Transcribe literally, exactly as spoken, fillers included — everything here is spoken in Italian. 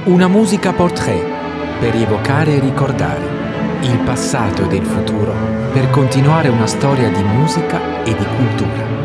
Una musica portrait per evocare e ricordare il passato ed il futuro, per continuare una storia di musica e di cultura.